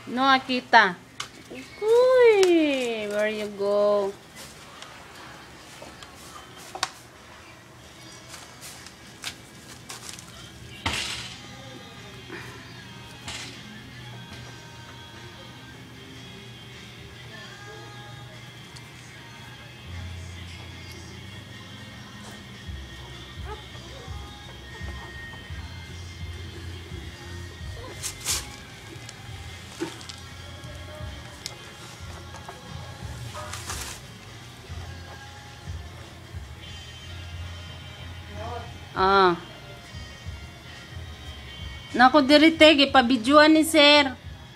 No, Akita. Uy, where you go? Ah. Naku, diri tege, pabidyoan ni sir.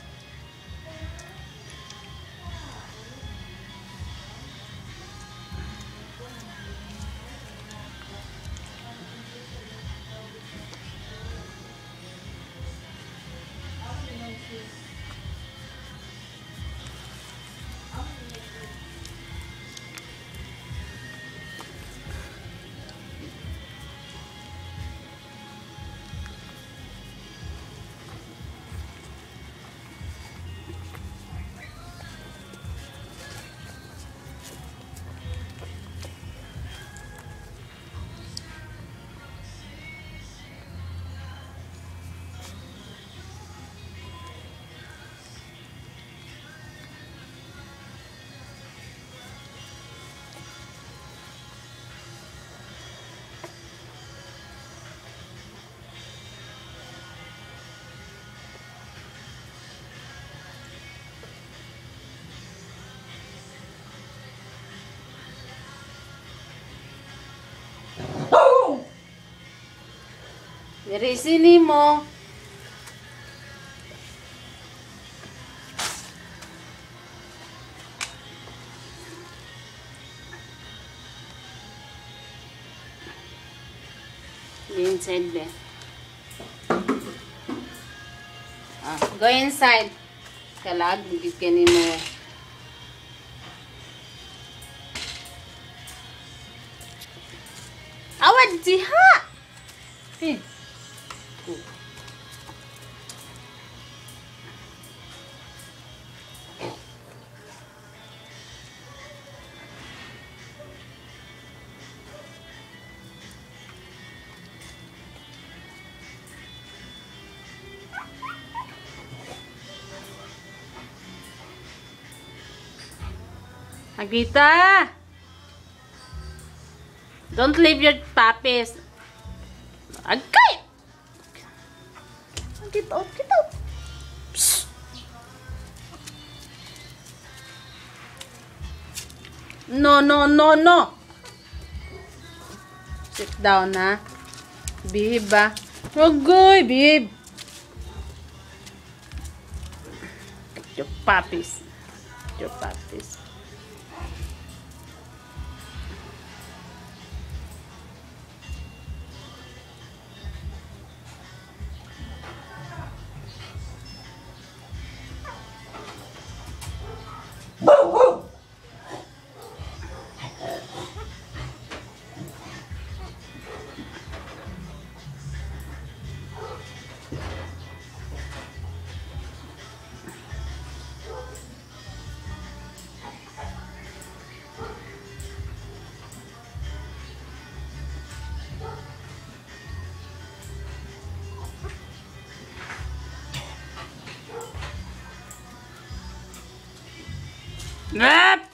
Diri sini mo. Inside there. Go inside. Kalag, bigyan mo. Awad diha. Agita! Don't leave your puppies. Agay! Get out, get out. Psst. No, no, no, no. Sit down, ha? Behave, ba? Agay, behave. Your puppies. Your puppies. Rap!